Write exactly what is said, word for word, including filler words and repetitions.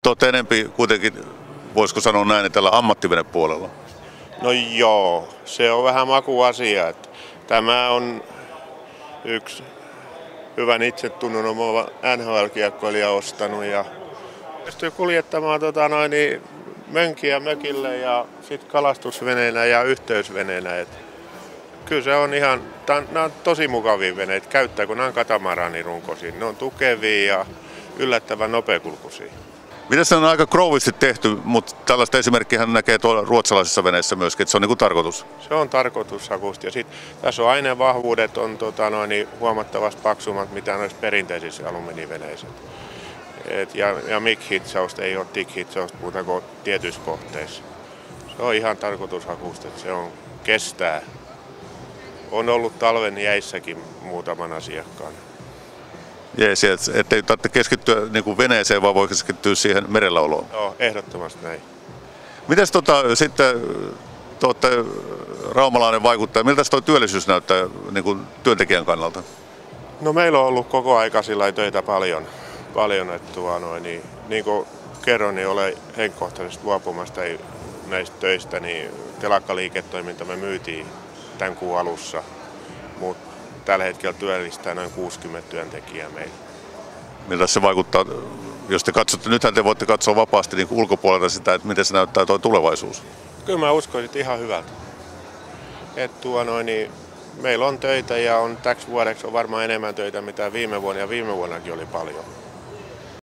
Te olette enempi kuitenkin, voisiko sanoa näin, että tällä ammattivenepuolella. No joo, se on vähän makuasia. Että tämä on yksi hyvän itsetunnon omaava N H L-kiekkoilija ostanut ja pystyy kuljettamaan tota noin, niin mönkiä mökille ja sitten kalastusveneenä ja yhteysveneenä. Et kyllä se on ihan, nämä on tosi mukavia veneitä käyttää, kun nämä on katamaranirunkoisia. Ne on tukevia ja yllättävän nopeakulkuisia. Miten se on aika krouvisti tehty, mutta tällaista esimerkkiä näkee tuolla ruotsalaisissa veneissä myöskin, että se on niin kuin tarkoitus. Se on tarkoitushakusti. Ja sitten tässä on aineenvahvuudet on tota noin, niin huomattavasti paksummat, mitä noissa perinteisissä alumiiniveneissä. Et, ja, ja mic-hitsausta ei ole tick-hitsausta muuta kuin tietyissä kohteissa. Se on ihan tarkoitushakusti, että se on kestää. On ollut talven jäissäkin muutaman asiakkaan. Jees, ettei tarvitse keskittyä niin kuin veneeseen, vaan voi keskittyä siihen merelläoloon. Joo, ehdottomasti näin. Mites tota, sitten te olette raumalainen vaikuttaja, miltä tuo työllisyys näyttää niin kuin työntekijän kannalta? No meillä on ollut koko aika sillä töitä paljon, paljon että tuo noin, niin, niin kuin kerron, niin olen henkkohtaisesti luopumasta näistä töistä, niin telakkaliiketoiminta me myytiin tämän kuun alussa, mutta tällä hetkellä työllistää noin kuusikymmentä työntekijää meillä. Miltä se vaikuttaa, jos te katsotte, nythän te voitte katsoa vapaasti niin ulkopuolelta sitä, että miten se näyttää tuo tulevaisuus? Kyllä mä uskoisin ihan hyvältä. Et tuo noin, niin meillä on töitä ja on täksi vuodeksi on varmaan enemmän töitä mitä viime vuonna ja viime vuonnakin oli paljon.